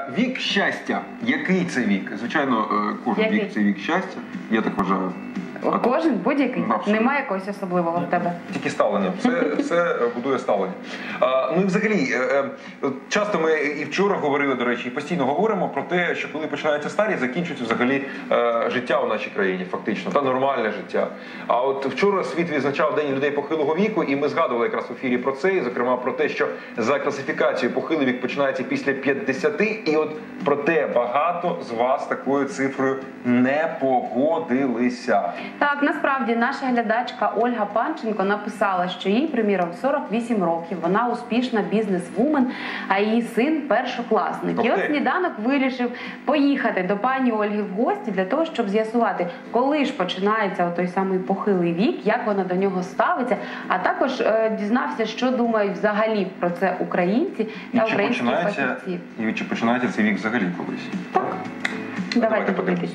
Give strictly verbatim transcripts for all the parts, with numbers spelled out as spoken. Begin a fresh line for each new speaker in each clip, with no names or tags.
Вік щастя. Який це вік? Звичайно, кожен
Який?
вік це вік щастя. Я так вважаю.
Кожен будь-який?
Абсолютно.
Немає якогось особливого в тебе?
Тільки ставлення. Все, все будує ставлення. А, ну і взагалі, е, е, часто ми і вчора говорили, до речі, і постійно говоримо про те, що коли починається старість, закінчується взагалі е, життя у нашій країні, фактично, та нормальне життя. А от вчора світ відзначав День людей похилого віку, і ми згадували якраз в ефірі про це, і, зокрема про те, що за класифікацією похилий вік починається після п'ятдесяти, і от проте багато з вас такою цифрою не погодилися.
Так, насправді наша глядачка Ольга Панченко написала, що їй, приміром, сорок вісім років, вона успішна бізнес-вумен, а її син першокласник. І от сніданок вирішив поїхати до пані Ольги в гості для того, щоб з'ясувати, коли ж починається той самий похилий вік, як вона до нього ставиться, а також е, дізнався, що думають взагалі про це українці та українські фахівці.
І чи починається цей вік взагалі колись?
Так. Давайте,
Давайте подивимось.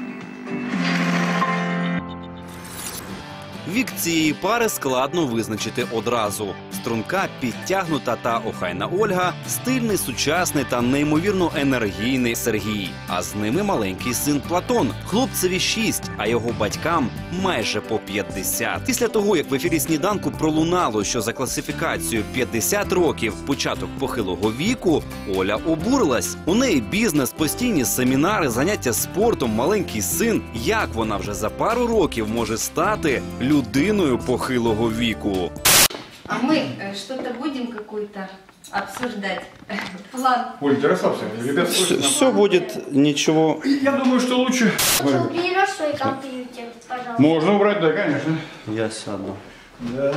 Вік цієї пари складно визначити одразу. Струнка, підтягнута та охайна Ольга, стильний, сучасний та неймовірно енергійний Сергій. А з ними маленький син Платон. Хлопцеві шість, а його батькам майже по п'ятдесят. Після того, як в ефірі сніданку пролунало, що за класифікацією п'ятдесят років початок похилого віку, Оля обурилась. У неї бізнес, постійні семінари, заняття спортом, маленький син. Як вона вже за пару років може стати людиною похилого віку?
А мы что-то будем какую-то обсуждать? План.
Оль, ты расслабься. Ребят,
Все, все будет ничего.
я думаю, что лучше...
Лучше уберешь свой компьютер, пожалуйста.
Можно убрать, да, конечно.
Я сяду.
Да.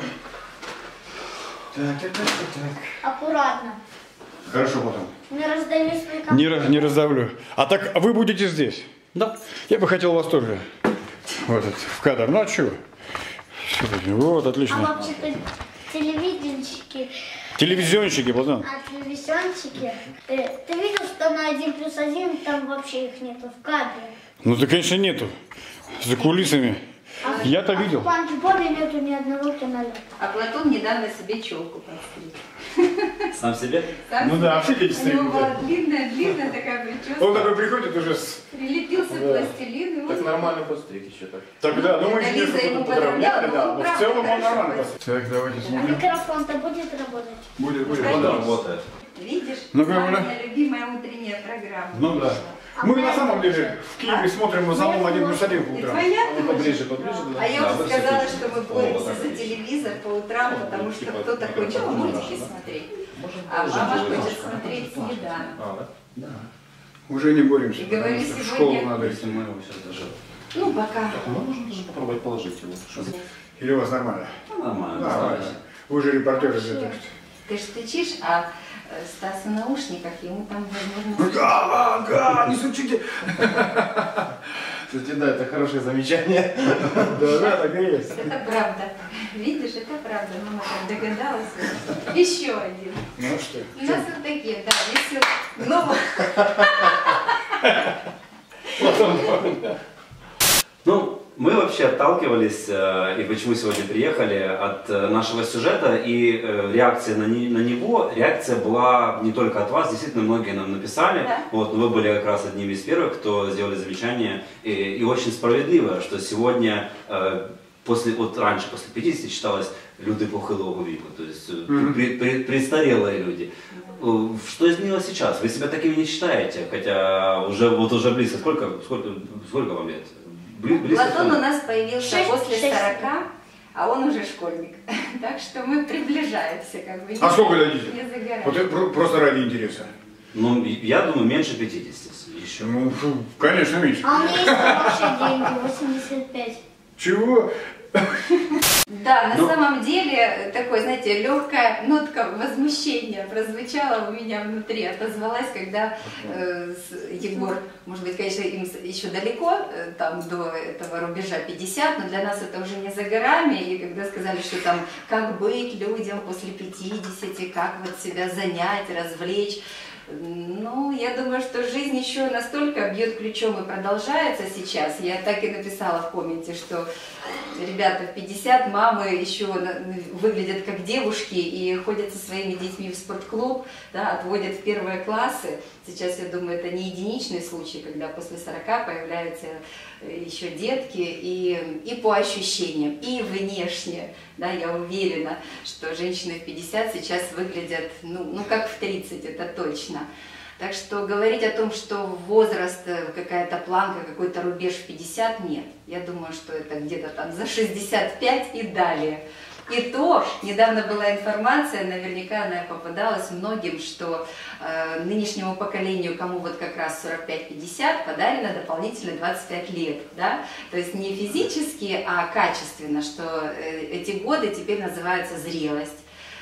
Так, так, так, так.
Аккуратно.
Хорошо, потом.
Не раздави свой
Не,
компьютер.
раз- не раздавлю. А так вы будете здесь?
Да.
Я бы хотел вас тоже вот это, в кадр. Ну а чего? Вот,
А
отлично.
вообще-то телевиденщики,
Телевизионщики, Платон.
а телевизионщики, ты, ты видел, что на один плюс один там вообще их нету в кадре?
Ну да, конечно, нету. За кулисами.
А,
Я-то
а
видел.
в Панч Бобе нету ни одного кинолета.
А Платон недавно себе челку подстриг.
Сам себе?
Сам
Ну да,
себе.
офигеть,
У него была длинная, длинная такая прическа.
Он такой приходит уже с...
Прилепился пластилин. И
Так нормально подстриг еще так.
Так, да, ну мы
Это
же
Лиза ему
подровняли,
подровняла,
да.
но он
Но в
правда
целом он
хорошо
нормально.
подстриг.
Так, давайте
А
смотрим.
микрофон-то будет работать?
Будет, будет.
Он работает.
Видишь?
Ну-ка,
Мамина
Оля.
любимая утренняя программа.
Ну да. Мы на самом деле в Киеве смотрим в основном один плюс один по
И
утрам.
твоя
Ну,
тоже?
поближе, поближе. Да.
А я
Да,
уже
вы
сказала,
все
что мы
включите.
боремся
О,
за
так.
телевизор по утрам, потому что
Типа,
кто-то
типа,
хочет
типа,
мультики
типа,
смотреть,
Можем
а
тоже
мама
делать.
хочет смотреть «Снеданок».
А, да?
Уже не боремся,
И
потому
говорю,
что в
сегодня-
школу надо идти.
Если мы его сейчас даже...
Ну, пока.
Мы можем даже попробовать положить его.
Или у вас нормально?
Ну, нормально.
Нормально. Вы же репортеры. так что-
Ты ж стучишь, а э, Стас в наушниках, ему там, возможно...
Ага, ага, не стучите.
Кстати, да, это хорошее замечание.
Да, да, так и есть.
Это правда. Видишь, это правда. Мама так догадалась. Еще один.
Ну что?
У нас вот такие, да, веселые. Ну,
Ну, мы вообще отталкивались, э, и почему сегодня приехали, от э, нашего сюжета, и э, реакция на, не- на него, реакция была не только от вас, действительно многие нам написали,
Да.
вот, но вы были как раз одними из первых, кто сделали замечание, и, и очень справедливо, что сегодня, э, после, вот раньше, после пятидесяти считалось люди похилого веку, то есть э, при- при- престарелые люди. Э, Что изменилось сейчас? Вы себя такими не считаете, хотя уже, вот уже близко, сколько, сколько, сколько вам лет? Бли- близко к
Платон
тому?
у нас появился
Шесть-
после
шесть.
сорока, а он уже школьник. Так что мы приближаемся, как бы.
А сколько дадите?
Не загораем.
Вот это про- просто ради интереса.
Ну, я думаю, меньше пятидесяти еще.
Ну, фу, конечно, меньше.
А у меня есть хорошие деньги, восемьдесят пять.
Чего?
Да, на
Ну.
самом деле, такой, знаете, легкая нотка возмущения прозвучала у меня внутри, отозвалась, когда э, с- Егор, может быть, конечно, им с- еще далеко, э, там, до этого рубежа пятьдесят, но для нас это уже не за горами, и когда сказали, что там, как быть людям после пятидесяти, как вот себя занять, развлечь, ну, я я думаю, что жизнь еще настолько бьет ключом и продолжается сейчас. Я так и написала в комменте, что ребята в пятьдесят, мамы еще выглядят как девушки и ходят со своими детьми в спортклуб, да, отводят в первые классы. Сейчас, я думаю, это не единичный случай, когда после сорока появляются еще детки, и, и по ощущениям, и внешне. Да, я уверена, что женщины в пятьдесят сейчас выглядят, ну, ну как в тридцать, это точно. Так что говорить о том, что возраст, какая-то планка, какой-то рубеж в пятьдесят, нет. Я думаю, что это где-то там за шестьдесят пять и далее. И то, недавно была информация, наверняка она попадалась многим, что э, нынешнему поколению, кому вот как раз сорок пять пятьдесят, подарено дополнительно двадцать пять лет. Да? То есть не физически, а качественно, что э, эти годы теперь называются зрелость.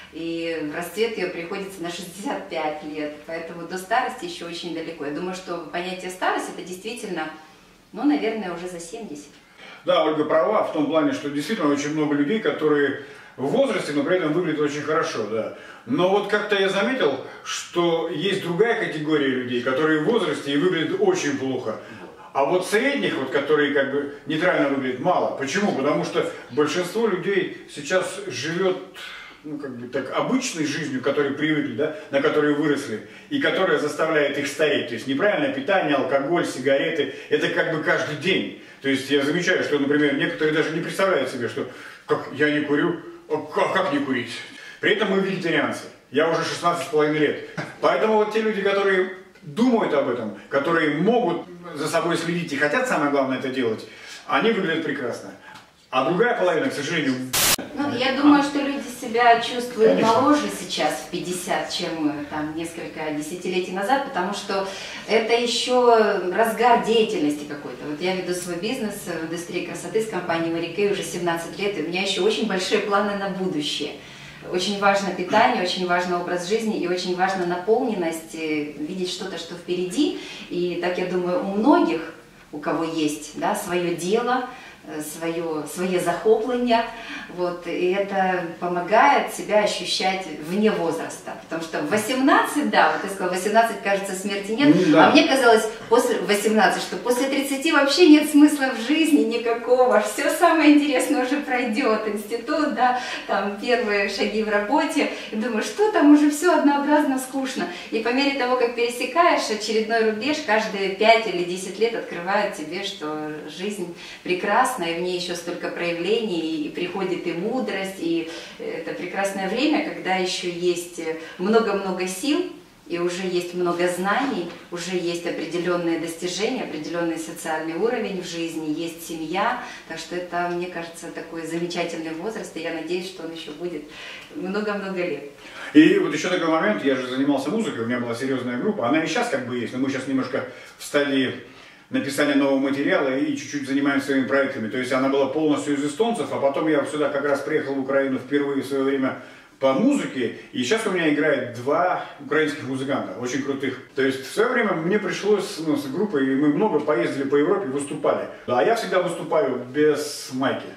И в расцвет ее приходится на шестьдесят пять лет, поэтому до старости еще очень далеко. Я думаю, что понятие старости это действительно, ну, наверное, уже за семьдесят.
Да, Ольга права в том плане, что действительно очень много людей, которые в возрасте, но при этом выглядят очень хорошо, да. Но вот как-то я заметил, что есть другая категория людей, которые в возрасте и выглядят очень плохо. А вот средних, вот, которые как бы нейтрально выглядят, мало. Почему? Потому что большинство людей сейчас живет, ну, как бы так, обычной жизнью, к которой привыкли, да, на которой выросли, и которая заставляет их стареть. То есть неправильное питание, алкоголь, сигареты, это как бы каждый день. То есть я замечаю, что, например, некоторые даже не представляют себе, что как я не курю, а как, как не курить. При этом мы вегетарианцы. Я уже шестнадцать с половиной лет. Поэтому вот те люди, которые думают об этом, которые могут за собой следить и хотят, самое главное, это делать, они выглядят прекрасно. А другая половина, к сожалению...
Ну, я думаю, что люди себя чувствуют Конечно. моложе сейчас в пятьдесят, чем там несколько десятилетий назад, потому что это еще разгар деятельности какой-то. Вот я веду свой бизнес в индустрии красоты с компанией Mary Kay уже семнадцать лет, и у меня еще очень большие планы на будущее. Очень важно питание, очень важно образ жизни и очень важна наполненность, видеть что-то, что впереди. И так я думаю, у многих, у кого есть, да, свое дело, свое, свое захопление, вот, и это помогает себя ощущать вне возраста, потому что в восемнадцать, да, вот ты сказал, восемнадцать, кажется, смерти нет, да. А мне казалось, после восемнадцати, что после тридцати вообще нет смысла в жизни никакого, все самое интересное уже пройдет, институт, да, там первые шаги в работе, и думаю, что там уже все однообразно, скучно, и по мере того, как пересекаешь очередной рубеж, каждые пять или десять лет открывает тебе, что жизнь прекрасна, и в ней еще столько проявлений, и приходит и мудрость, и это прекрасное время, когда еще есть много-много сил, и уже есть много знаний, уже есть определенные достижения, определенный социальный уровень в жизни, есть семья, так что это, мне кажется, такой замечательный возраст, и я надеюсь, что он еще будет много-много лет.
И вот еще такой момент, я же занимался музыкой, у меня была серьезная группа, она и сейчас как бы есть, но мы сейчас немножко в стадии написания нового материала и чуть-чуть занимаемся своими проектами. То есть она была полностью из эстонцев, а потом я сюда как раз приехал в Украину впервые в свое время по музыке, и сейчас у меня играет два украинских музыканта, очень крутых. То есть в свое время мне пришлось, ну, с группой, и мы много поездили по Европе, выступали. А я всегда выступаю без майки.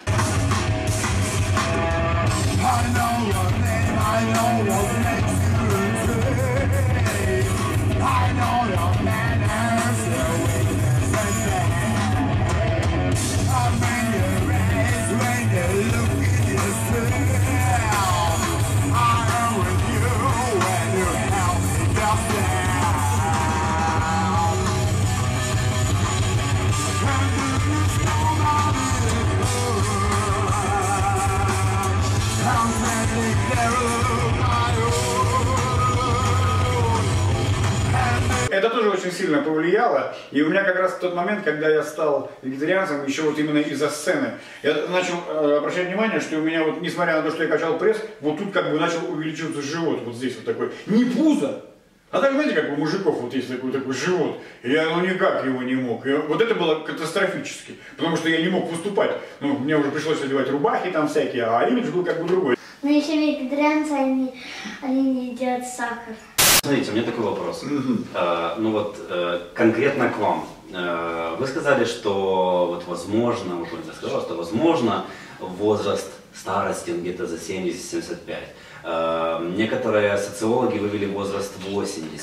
Это тоже очень сильно повлияло, и у меня как раз в тот момент, когда я стал вегетарианцем, еще вот именно из-за сцены, я начал э, обращать внимание, что у меня вот, несмотря на то, что я качал пресс, вот тут как бы начал увеличиваться живот, вот здесь вот такой, не пузо, а так, знаете, как у мужиков вот есть такой, такой живот, и я ну никак его не мог, и вот это было катастрофически, потому что я не мог выступать, ну, мне уже пришлось одевать рубахи там всякие, а имидж был как бы другой.
Но еще вегетарианцы, они, они не едят сахар.
Смотрите, у меня такой вопрос. Mm-hmm. э, ну вот э, конкретно к вам. Э, вы сказали, что вот возможно, вот Ольга сказала, что возможно возраст старости он где-то за семьдесят — семьдесят пять. Э, некоторые социологи вывели возраст восемьдесят.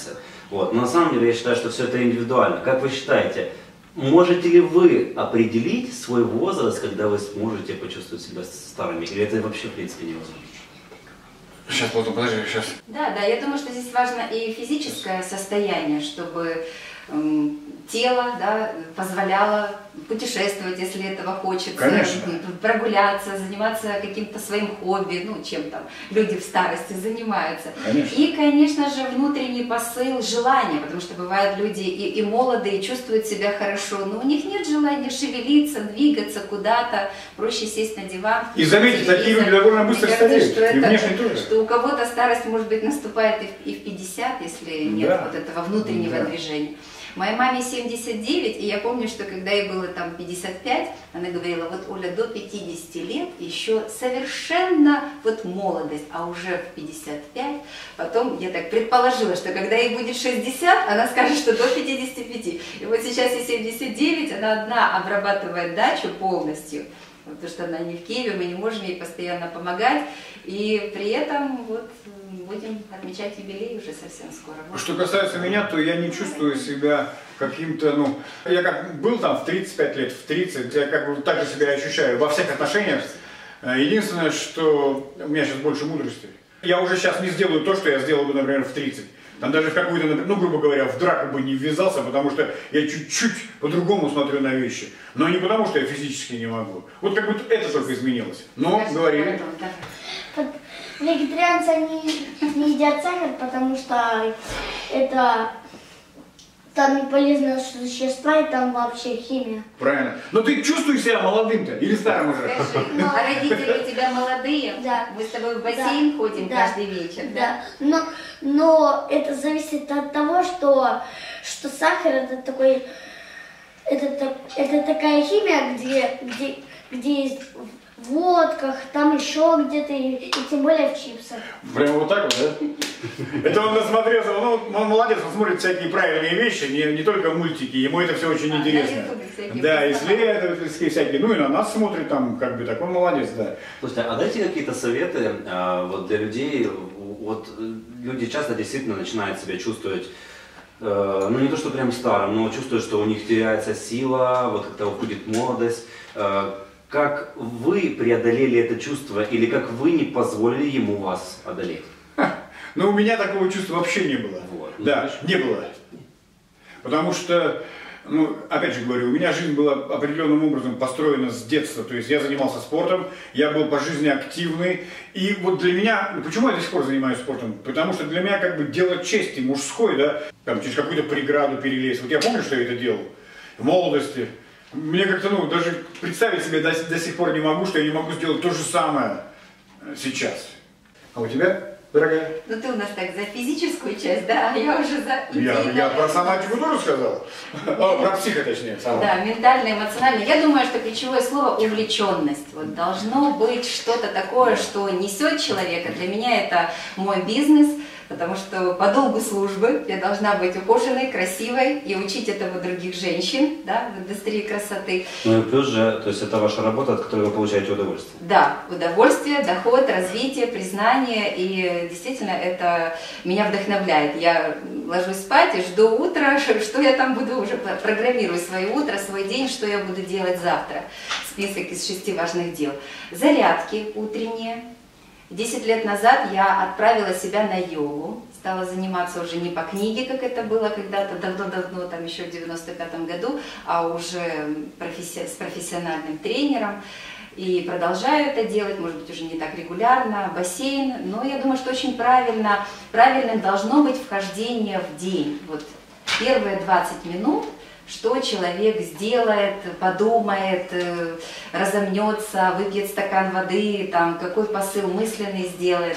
Вот. Но на самом деле я считаю, что все это индивидуально. Как вы считаете, можете ли вы определить свой возраст, когда вы сможете почувствовать себя старыми? Или это вообще в принципе невозможно?
Сейчас, Платон, подожди, сейчас.
Да, да, я думаю, что здесь важно и физическое состояние, чтобы эм, тело, да, позволяло путешествовать, если этого хочется,
Конечно.
прогуляться, заниматься каким-то своим хобби, ну, чем там люди в старости занимаются.
Конечно.
И, конечно же, внутренний посыл, желание, потому что бывают люди и, и молодые, и чувствуют себя хорошо, но у них нет желания шевелиться, двигаться куда-то, проще сесть на диван.
И заметьте, такие люди довольно быстро
Мне кажется,
стареют,
что
и
это-
внешне тоже.
что у кого-то старость, может быть, наступает и в, и в пятьдесят, если нет
Да.
вот этого внутреннего
Да.
движения. Моей маме семьдесят девять, и я помню, что когда ей было там пятьдесят пять, она говорила, вот Оля, до пятидесяти лет еще совершенно вот молодость, а уже в пятьдесят пять, потом я так предположила, что когда ей будет шестьдесят, она скажет, что до пятидесяти пяти. И вот сейчас ей семьдесят девять, она одна обрабатывает дачу полностью, потому что она не в Киеве, мы не можем ей постоянно помогать, и при этом вот будем отмечать юбилей уже совсем скоро. Вот.
Что касается меня, то я не чувствую себя каким-то, ну, я как был там в тридцать пять лет, в тридцать, я как бы так же себя ощущаю во всех отношениях. Единственное, что у меня сейчас больше мудрости. Я уже сейчас не сделаю то, что я сделал бы, например, в тридцать. Там даже в какую-то, ну, грубо говоря, в драку бы не ввязался, потому что я чуть-чуть по-другому смотрю на вещи. Но не потому, что я физически не могу. Вот как будто это только изменилось. Но,
Скажите,
говорили.
Антон, да.
Вот вегетарианцы они не едят сахар, потому что это там не полезные существа и там вообще химия.
Правильно. Но ты чувствуешь себя молодым-то или старым уже?
Скажи, а родители у тебя молодые?
Да.
Мы с тобой в бассейн
Да.
ходим
Да.
каждый вечер, да?
Да, но, но это зависит от того, что, что сахар это такой, это, так- это такая химия, где, где, где есть в водках, там еще где-то, и, и тем более в чипсах.
Прямо вот так вот, да? Это он насмотрелся, ну, он молодец, он смотрит всякие правильные вещи, не, не только мультики, ему это все очень
А, на
интересно.
Ютубе всякие
Да,
персонажи.
исследовательские всякие, ну и на нас смотрит там, как бы, так он молодец, да.
Слушайте, а дайте какие-то советы а, вот для людей. Вот э, люди часто действительно начинают себя чувствовать, э, ну не то что прям старым, но чувствуют, что у них теряется сила, вот как-то уходит молодость. Э, как вы преодолели это чувство или как вы не позволили ему вас одолеть?
Но у меня такого чувства вообще не было.
Вот.
Да, не было. Потому что, ну, опять же говорю, у меня жизнь была определенным образом построена с детства. То есть я занимался спортом, я был по жизни активный. И вот для меня, ну, почему я до сих пор занимаюсь спортом? Потому что для меня как бы дело чести мужской, да, там через какую-то преграду перелезть. Вот я помню, что я это делал в молодости. Мне как-то, ну, даже представить себе до, до сих пор не могу, что я не могу сделать то же самое сейчас. А у тебя, дорогая?
Ну ты у нас так за физическую часть, да, а я уже за
Я,
идейную.
я про соматику тоже сказал. О, про психо, точнее. сама.
Да, ментально, эмоционально. Я думаю, что ключевое слово увлеченность. Вот должно быть что-то такое, что несет человека. Для меня это мой бизнес, потому что по долгу службы я должна быть ухоженной, красивой и учить этого других женщин, да, в индустрии красоты.
Ну и плюс же, то есть это ваша работа, от которой вы получаете удовольствие.
Да, удовольствие, доход, развитие, признание, и действительно это меня вдохновляет. Я ложусь спать и жду утра, что я там буду уже, программирую свое утро, свой день, что я буду делать завтра. Список из шести важных дел. Зарядки утренние. Десять лет назад я отправила себя на йогу, стала заниматься уже не по книге, как это было когда-то давно-давно, там еще в девяносто пятом году, а уже професси- с профессиональным тренером. И продолжаю это делать, может быть, уже не так регулярно, бассейн, но я думаю, что очень правильно, правильным должно быть вхождение в день. Вот первые двадцать минут, что человек сделает, подумает, э, разомнется, выпьет стакан воды, там, какой посыл мысленный сделает.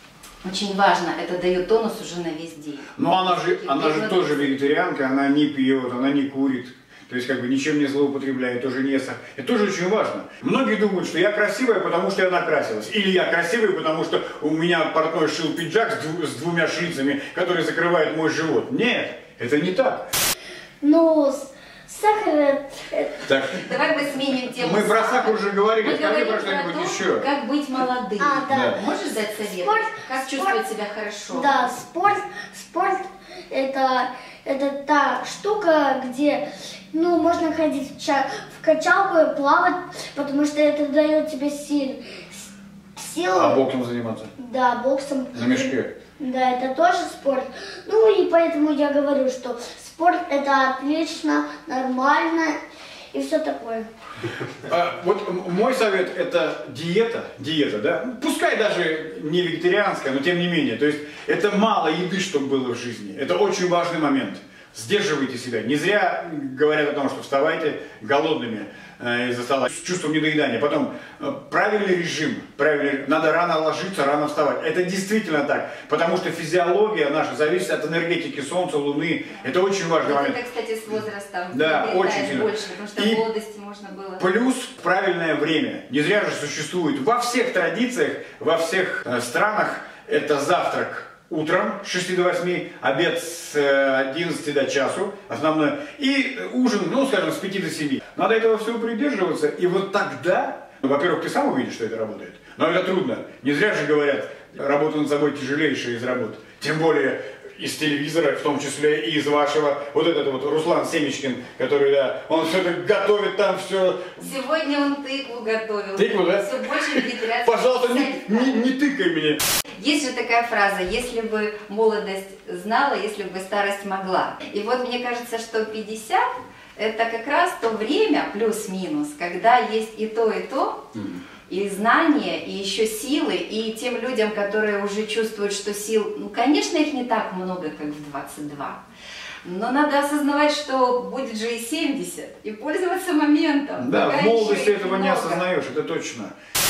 Очень важно, это дает тонус уже на весь день.
Но она же, она же тоже вегетарианка, она не пьет, она не курит. То есть как бы ничем не злоупотребляет, тоже не ест. Это тоже очень важно. Многие думают, что я красивая, потому что я накрасилась. Или я красивый, потому что у меня портной шил пиджак с, дву- с двумя шлицами, который закрывает мой живот. Нет, это не так.
Ну, с- Сахар это...
Так,
Давай мы сменим тему.
мы про сахар уже говорили,
Мы
скажи
говорим
про что-нибудь
то,
еще.
как быть молодым.
А, да.
Можешь дать совет?
Спорт,
Как
спорт,
чувствовать себя хорошо?
Да, спорт, спорт это, это та штука, где, ну, можно ходить в, ча- в качалку и плавать, потому что это дает тебе сил, силу.
А боксом заниматься?
Да, боксом.
На мешке?
Да, это тоже спорт. Ну и поэтому я говорю, что спорт это отлично, нормально и все такое.
А, вот м- мой совет это диета, диета, да, Ну, пускай даже не вегетарианская, но тем не менее, то есть это мало еды, чтобы было в жизни, это очень важный момент. Сдерживайте себя. Не зря говорят о том, что вставайте голодными э, из-за стола, с чувством недоедания. Потом э, правильный режим, правильный, надо рано ложиться, рано вставать. Это действительно так, потому что физиология наша зависит от энергетики Солнца, Луны. Это очень важный
Вот
момент.
это, кстати, с возрастом
Да,
приобретаешь
очень сильно.
больше, потому что
И
в молодости можно было.
Плюс правильное время. Не зря же существует во всех традициях, во всех э, странах это завтрак утром с шести до восьми, обед с э, одиннадцати до часу, основной, и ужин, ну, скажем, с пяти до семи. Надо этого всего придерживаться, и вот тогда, ну, во-первых, ты сам увидишь, что это работает, но это трудно. Не зря же говорят, работа над собой тяжелейшая из работ, тем более из телевизора, в том числе и из вашего, вот этот вот Руслан Семечкин, который, да, он все это готовит там, все.
Сегодня он тыкву готовил.
Тыкву, да?
Все больше вегетарианцев.
Пожалуйста, не, не, не тыкай меня.
Есть же такая фраза: если бы молодость знала, если бы старость могла. И вот мне кажется, что пятьдесят это как раз то время, плюс-минус, когда есть и то, и то, и знания, и еще силы, и тем людям, которые уже чувствуют, что сил, ну, конечно, их не так много, как в двадцать два. Но надо осознавать, что будет же и семьдесят, и пользоваться моментом.
Да,
Пока
в молодости
еще их
этого не
много.
осознаешь, это точно.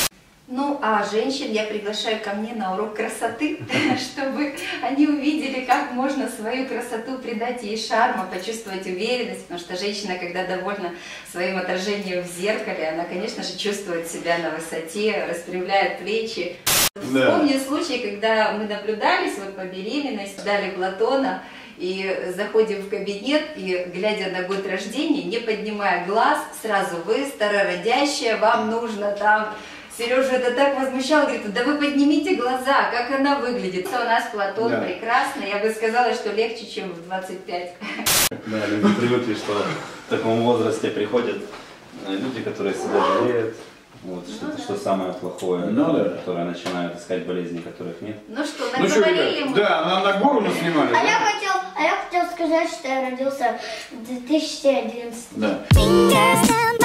Ну, а женщин я приглашаю ко мне на урок красоты, чтобы они увидели, как можно свою красоту придать ей шарма, почувствовать уверенность, потому что женщина, когда довольна своим отражением в зеркале, она, конечно же, чувствует себя на высоте, распрямляет плечи.
Да.
Вспомню случай, когда мы наблюдались вот по беременности, дали Платона, и заходим в кабинет, и, глядя на год рождения, не поднимая глаз, сразу: вы старородящая, вам нужно там... Сережа это так возмущал, говорит: да вы поднимите глаза, как она выглядит. Все, у нас Платон,
Да.
прекрасно. Я бы сказала, что легче, чем в двадцать пять.
Да, люди привыкли, что в таком возрасте приходят э, люди, которые себя жалеют, вот, что,
Ну да.
что самое плохое,
Ну да.
которые начинают искать болезни, которых нет.
Ну что,
Ну что,
наговорили
ребят,
мы?
да, на, на гору нас снимали.
А
да?
я хотел, а я хотел сказать, что я родился в две тысячи одиннадцатом.
Да.
Fingers down